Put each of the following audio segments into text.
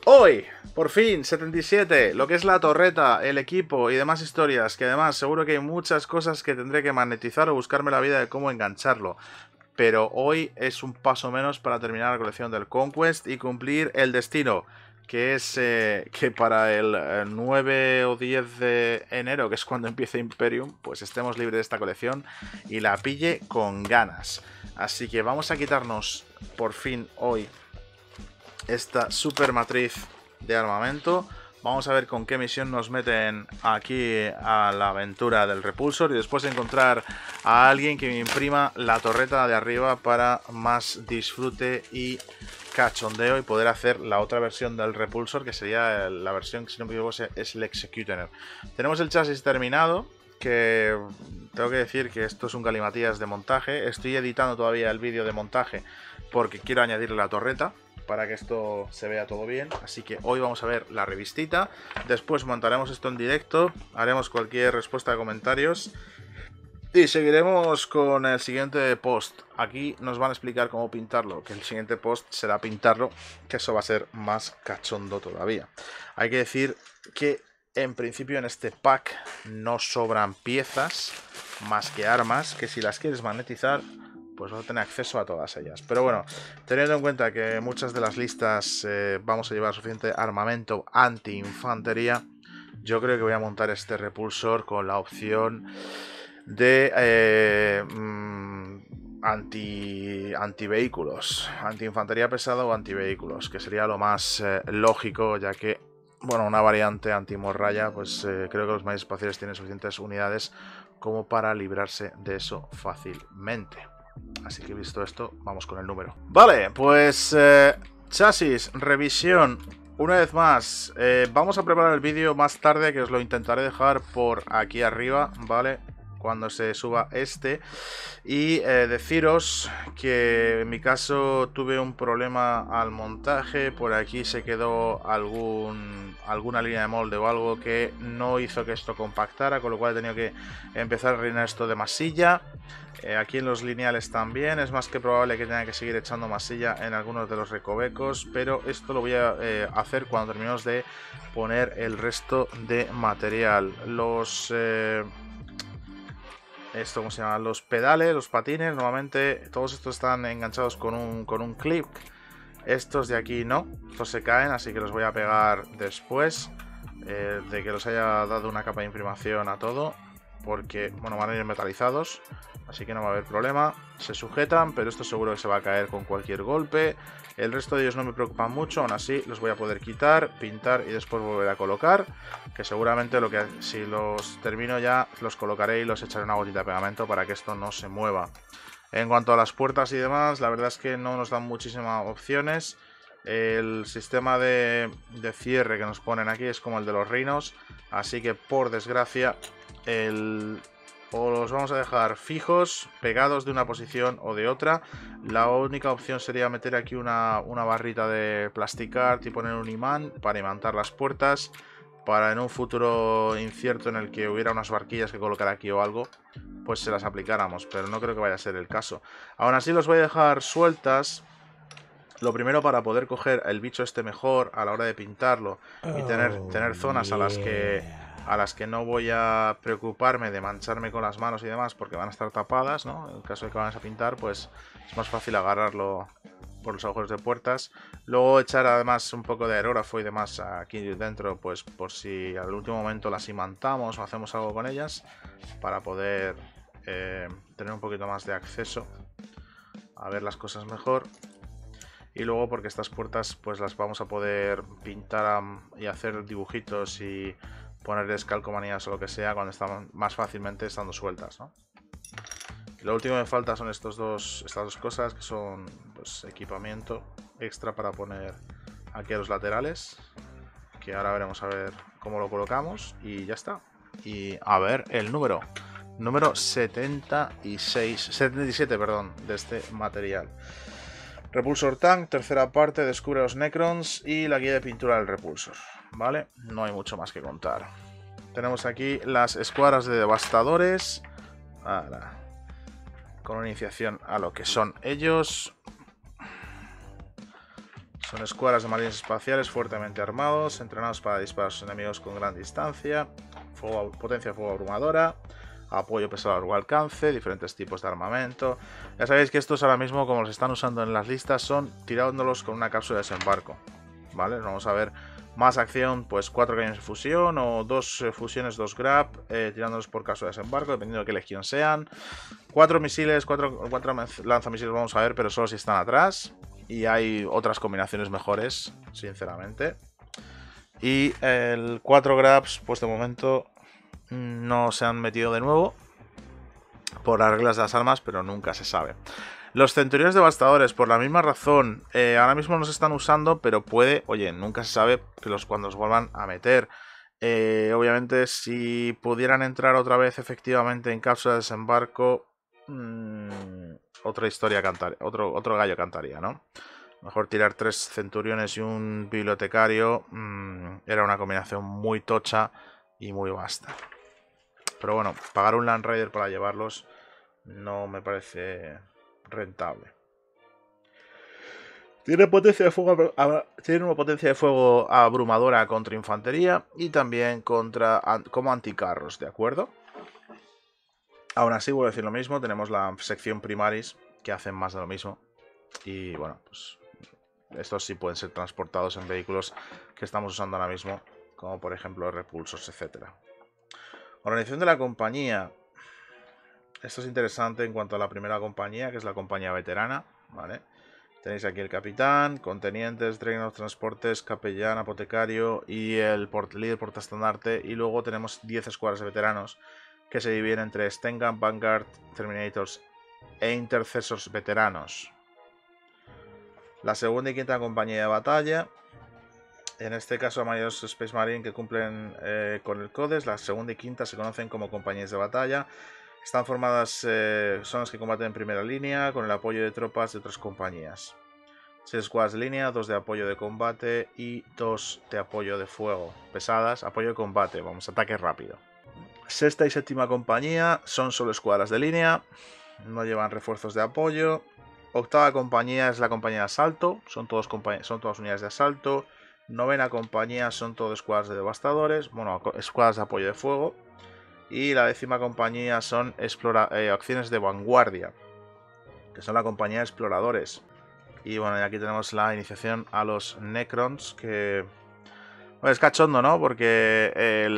Hoy, por fin, 77, lo que es la torreta, el equipo y demás historias, que además seguro que hay muchas cosas que tendré que magnetizar o buscarme la vida de cómo engancharlo. Pero hoy es un paso menos para terminar la colección del Conquest y cumplir el destino, que es que para el 9 o 10 de enero, que es cuando empieza Imperium, pues estemos libres de esta colección y la pille con ganas. Así que vamos a quitarnos por fin hoy esta super matriz de armamento. Vamos a ver con qué misión nos meten aquí a la aventura del Repulsor y después encontrar a alguien que me imprima la torreta de arriba para más disfrute y cachondeo y poder hacer la otra versión del Repulsor, que sería la versión que, si no me equivoco, es el Executioner. Tenemos el chasis terminado, que tengo que decir que esto es un galimatías de montaje. Estoy editando todavía el vídeo de montaje porque quiero añadirle la torreta para que esto se vea todo bien. Así que hoy vamos a ver la revistita. Después montaremos esto en directo. Haremos cualquier respuesta de comentarios. Y seguiremos con el siguiente post. Aquí nos van a explicar cómo pintarlo. Que el siguiente post será pintarlo. Que eso va a ser más cachondo todavía. Hay que decir que en principio en este pack no sobran piezas más que armas. Que si las quieres magnetizar, pues vas a tener acceso a todas ellas. Pero bueno, teniendo en cuenta que muchas de las listas vamos a llevar suficiente armamento anti-infantería, yo creo que voy a montar este repulsor con la opción de anti-vehículos, anti-infantería pesada o anti-vehículos, que sería lo más lógico, ya que, bueno, una variante anti-morralla, pues creo que los medios espaciales tienen suficientes unidades como para librarse de eso fácilmente. Así que visto esto, vamos con el número. Vale, pues chasis, revisión. Una vez más, vamos a preparar el vídeo más tarde, que os lo intentaré dejar por aquí arriba, ¿vale? Cuando se suba este. Y deciros que en mi caso tuve un problema al montaje. Por aquí se quedó alguna línea de molde o algo que no hizo que esto compactara, con lo cual he tenido que empezar a rellenar esto de masilla. Aquí en los lineales también es más que probable que tenga que seguir echando masilla en algunos de los recovecos, pero esto lo voy a hacer cuando terminemos de poner el resto de material. ¿Cómo se llama? Los pedales, los patines, normalmente todos estos están enganchados con un clip. Estos de aquí no, estos se caen, así que los voy a pegar después de que los haya dado una capa de imprimación a todo, porque, bueno, van a ir metalizados, así que no va a haber problema. Se sujetan, pero esto seguro que se va a caer con cualquier golpe. El resto de ellos no me preocupan mucho, aún así los voy a poder quitar, pintar y después volver a colocar, que seguramente si los termino ya los colocaré y los echaré una gotita de pegamento para que esto no se mueva. En cuanto a las puertas y demás, la verdad es que no nos dan muchísimas opciones. El sistema de cierre que nos ponen aquí es como el de los reinos, así que por desgracia o los vamos a dejar fijos, pegados de una posición o de otra. La única opción sería meter aquí una barrita de plasticart y poner un imán para imantar las puertas, para en un futuro incierto en el que hubiera unas barquillas que colocar aquí o algo, pues se las aplicáramos, pero no creo que vaya a ser el caso. Aún así los voy a dejar sueltas. Lo primero, para poder coger el bicho este mejor a la hora de pintarlo y tener zonas a las que no voy a preocuparme de mancharme con las manos y demás, porque van a estar tapadas, ¿no? En el caso de que vayas a pintar, pues es más fácil agarrarlo por los agujeros de puertas. Luego echar además un poco de aerógrafo y demás aquí dentro, pues por si al último momento las imantamos o hacemos algo con ellas, para poder tener un poquito más de acceso a ver las cosas mejor. Y luego porque estas puertas pues las vamos a poder pintar y hacer dibujitos y ponerles calcomanías o lo que sea cuando están más fácilmente estando sueltas, ¿no? Y lo último que me falta son estas dos cosas, que son pues equipamiento extra para poner aquí a los laterales, que ahora veremos a ver cómo lo colocamos y ya está. Y a ver el número 77, perdón, de este material. Repulsor Tank, tercera parte, descubre a los Necrons y la guía de pintura del Repulsor, ¿vale? No hay mucho más que contar. Tenemos aquí las escuadras de devastadores, con una iniciación a lo que son ellos. Son escuadras de marines espaciales fuertemente armados, entrenados para disparar a sus enemigos con gran distancia, potencia de fuego abrumadora, apoyo pesado a largo alcance, diferentes tipos de armamento. Ya sabéis que estos ahora mismo, como los están usando en las listas, son tirándolos con una cápsula de desembarco. ¿Vale? Vamos a ver más acción, pues 4 cañones de fusión o 2 fusiones, 2 grab, tirándolos por cápsula de desembarco, dependiendo de qué legión sean. 4 misiles, 4 lanzamisiles vamos a ver, pero solo si están atrás. Y hay otras combinaciones mejores, sinceramente. Y el 4 grabs, pues de momento no se han metido de nuevo por las reglas de las armas, pero nunca se sabe. Los centuriones devastadores, por la misma razón, ahora mismo no se están usando, pero puede, oye, nunca se sabe que cuando los vuelvan a meter. Obviamente, si pudieran entrar otra vez efectivamente en cápsula de desembarco, otra historia cantaría, otro gallo cantaría, ¿no? Mejor tirar 3 centuriones y un bibliotecario era una combinación muy tocha y muy vasta. Pero bueno, pagar un Land Raider para llevarlos no me parece rentable. Tiene potencia de fuego, tiene una potencia de fuego abrumadora contra infantería y también como anticarros, ¿de acuerdo? Aún así, vuelvo a decir lo mismo, tenemos la sección Primaris que hacen más de lo mismo. Y bueno, pues estos sí pueden ser transportados en vehículos que estamos usando ahora mismo, como por ejemplo repulsos, etcétera. Organización de la compañía. Esto es interesante en cuanto a la primera compañía, que es la compañía veterana, ¿vale? Tenéis aquí el capitán, contenientes, drenos, transportes, capellán, apotecario y el líder portaestandarte. Y luego tenemos 10 escuadras de veteranos que se dividen entre Stengan, Vanguard, Terminators e Intercessors veteranos. La segunda y quinta compañía de batalla. En este caso, varios Space Marine que cumplen con el CODES. La segunda y quinta se conocen como compañías de batalla. Están formadas, son las que combaten en primera línea con el apoyo de tropas de otras compañías. 6 escuadras de línea, 2 de apoyo de combate y 2 de apoyo de fuego. Pesadas, apoyo de combate, vamos, ataque rápido. Sexta y séptima compañía son solo escuadras de línea, no llevan refuerzos de apoyo. Octava compañía es la compañía de asalto, son todas unidades de asalto. Novena compañía son todas escuadras de devastadores, bueno, escuadras de apoyo de fuego. Y la 10ª compañía son acciones de vanguardia, que son la compañía de exploradores. Y bueno, y aquí tenemos la iniciación a los Necrons, que bueno, es cachondo, ¿no? Porque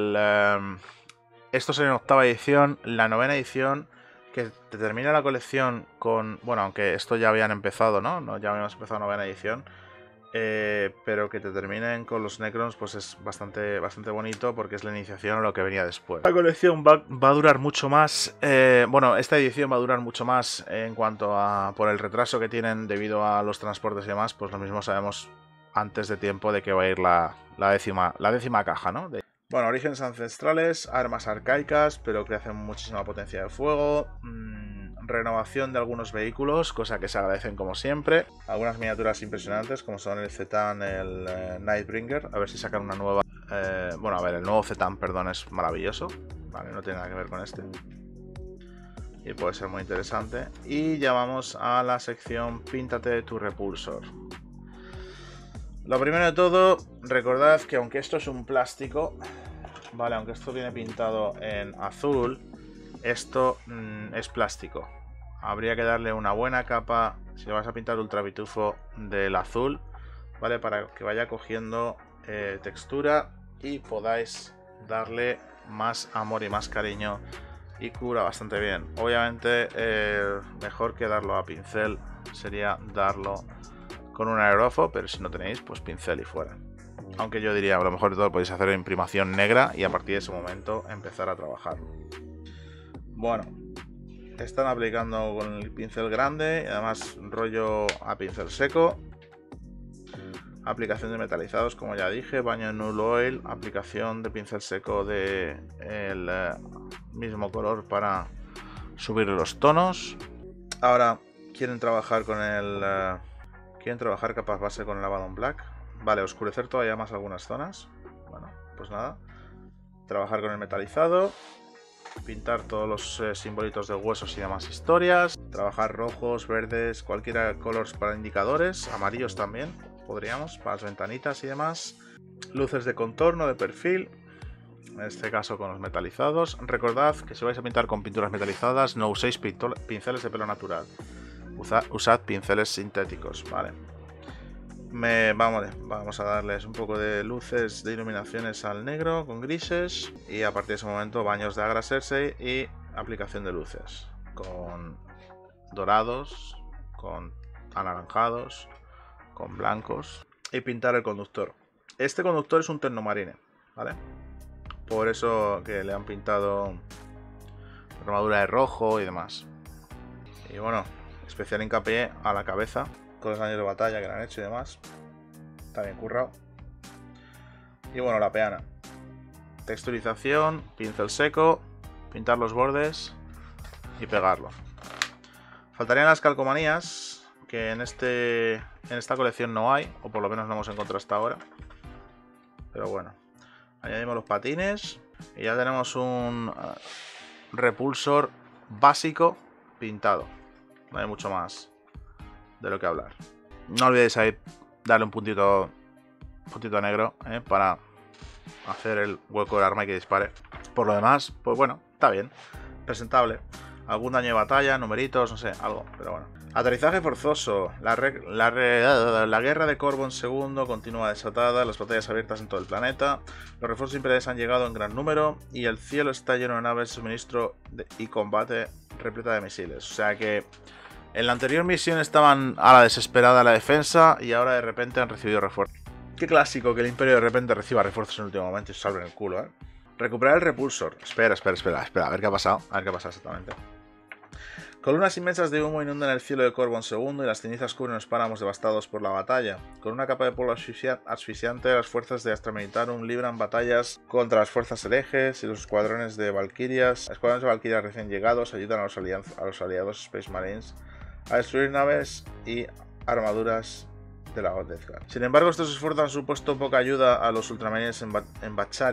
esto es en 8ª edición, la 9ª edición, que te termina la colección con... Bueno, aunque esto ya habían empezado, ¿no? Ya habíamos empezado 9ª edición. Pero que te terminen con los Necrons, pues es bastante bonito porque es la iniciación a lo que venía después. La colección va a durar mucho más. Bueno, esta edición va a durar mucho más en cuanto a por el retraso que tienen debido a los transportes y demás. Pues lo mismo sabemos antes de tiempo de que va a ir la décima caja, ¿no? Bueno, orígenes ancestrales, armas arcaicas, pero que hacen muchísima potencia de fuego. Renovación de algunos vehículos, cosa que se agradecen como siempre. Algunas miniaturas impresionantes, como son el Zetan, el Nightbringer. A ver si sacan una nueva... bueno, a ver, el nuevo Zetan, perdón, es maravilloso. Vale, no tiene nada que ver con este. Y puede ser muy interesante. Y ya vamos a la sección Píntate tu Repulsor. Lo primero de todo, recordad que aunque esto es un plástico, vale, aunque esto viene pintado en azul, esto es plástico. Habría que darle una buena capa, si lo vas a pintar ultra pitufo, del azul, ¿vale? Para que vaya cogiendo textura y podáis darle más amor y más cariño y cura bastante bien. Obviamente, mejor que darlo a pincel sería darlo con un aerógrafo, pero si no tenéis, pues pincel y fuera. Aunque yo diría, a lo mejor de todo podéis hacer imprimación negra y a partir de ese momento empezar a trabajar. Bueno, están aplicando con el pincel grande y además rollo a pincel seco. Aplicación de metalizados, como ya dije, baño en Null Oil, aplicación de pincel seco de el mismo color para subir los tonos. Ahora quieren trabajar con quieren trabajar capas base con el Abaddon Black. Vale, oscurecer todavía más algunas zonas. Bueno, pues nada. Trabajar con el metalizado. Pintar todos los simbolitos de huesos y demás historias. Trabajar rojos, verdes, cualquiera colores para indicadores. Amarillos también. podríamos, para las ventanitas y demás. Luces de contorno, de perfil, en este caso con los metalizados. Recordad que si vais a pintar con pinturas metalizadas, no uséis pinceles de pelo natural. Usad pinceles sintéticos, ¿vale? Vamos a darles un poco de luces de iluminaciones al negro con grises. Y a partir de ese momento baños de Agra Cersei y aplicación de luces. Con dorados, con anaranjados, con blancos. Y pintar el conductor. Este conductor es un Ternomarine, ¿vale? Por eso que le han pintado armadura de rojo y demás. Y bueno, especial hincapié a la cabeza, con los daños de batalla que le han hecho y demás. Está bien currado. Y bueno, la peana. Texturización, pincel seco, pintar los bordes y pegarlo. Faltarían las calcomanías, que en esta colección no hay, o por lo menos no hemos encontrado hasta ahora. Pero bueno, añadimos los patines y ya tenemos un repulsor básico pintado. No hay mucho más de lo que hablar. No olvidéis ahí darle un puntito negro para hacer el hueco del arma y que dispare. Por lo demás, pues bueno, está bien, presentable. Algún daño de batalla, numeritos, no sé, algo, pero bueno. Aterrizaje forzoso. La guerra de Corbon II continúa desatada, las batallas abiertas en todo el planeta. Los refuerzos imperiales han llegado en gran número y el cielo está lleno de naves de suministro y combate repleta de misiles. O sea que en la anterior misión estaban a la desesperada la defensa y ahora de repente han recibido refuerzos. Qué clásico que el Imperio de repente reciba refuerzos en el último momento y se salven el culo, ¿eh? Recuperar el repulsor. Espera, a ver qué ha pasado. A ver qué ha pasado exactamente. Columnas inmensas de humo inundan el cielo de Corbon II y las cenizas cubren los páramos devastados por la batalla. Con una capa de polvo asfixiante, las fuerzas de Astra Militarum libran batallas contra las fuerzas herejes y los escuadrones de valquirias. Escuadrones de valquirias recién llegados ayudan a los aliados Space Marines a destruir naves y armaduras de la Deathguard. Sin embargo, estos esfuerzos han supuesto poca ayuda a los ultramarines en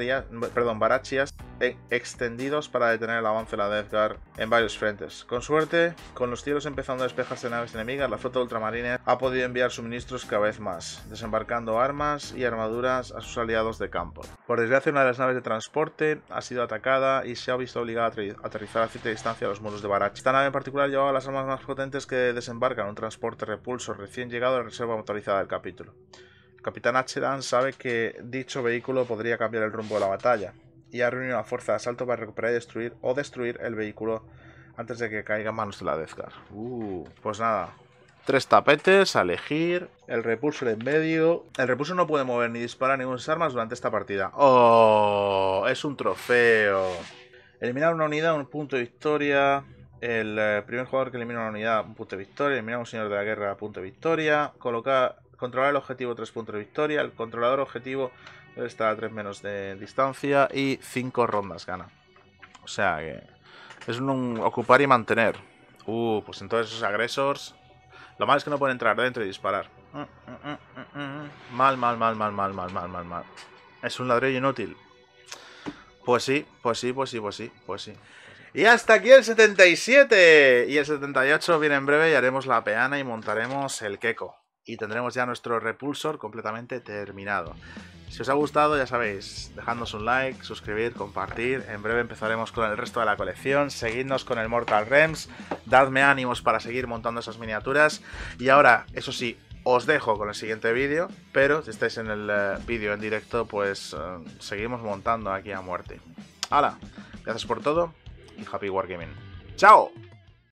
Barachias extendidos para detener el avance de la Deathguard en varios frentes. Con suerte, con los cielos empezando a despejarse de naves enemigas, la flota de ultramarines ha podido enviar suministros cada vez más, desembarcando armas y armaduras a sus aliados de campo. Por desgracia, una de las naves de transporte ha sido atacada y se ha visto obligada a aterrizar a cierta distancia a los muros de Barach. Esta nave en particular llevaba las armas más potentes que desembarcan, un transporte repulso recién llegado de la reserva motorizada del capítulo. El capitán Acheran sabe que dicho vehículo podría cambiar el rumbo de la batalla y ha reunido una fuerza de asalto para recuperar y destruir el vehículo antes de que caiga en manos de la Deathguard. Pues nada, 3 tapetes a elegir, el repulsor en medio. El repulsor no puede mover ni disparar ninguna armas durante esta partida. ¡Oh! Es un trofeo. Eliminar una unidad, un punto de victoria. El primer jugador que elimina una unidad, un punto de victoria. Eliminar a un señor de la guerra, punto de victoria. Controlar el objetivo, 3 puntos de victoria. El controlador objetivo debe estar a 3 menos de distancia y 5 rondas gana. O sea que es un ocupar y mantener. Pues entonces esos agresores, lo malo es que no pueden entrar dentro y disparar. Mal. Es un ladrillo inútil. Pues sí. Y hasta aquí el 77. Y el 78 viene en breve y haremos la peana y montaremos el Keko. Y tendremos ya nuestro repulsor completamente terminado. Si os ha gustado, ya sabéis, dejadnos un like, suscribir, compartir. En breve empezaremos con el resto de la colección. Seguidnos con el Mortal Realms. Dadme ánimos para seguir montando esas miniaturas. Y ahora, eso sí, os dejo con el siguiente vídeo. Pero si estáis en el vídeo en directo, pues seguimos montando aquí a muerte. ¡Hala! Gracias por todo y Happy Wargaming. ¡Chao!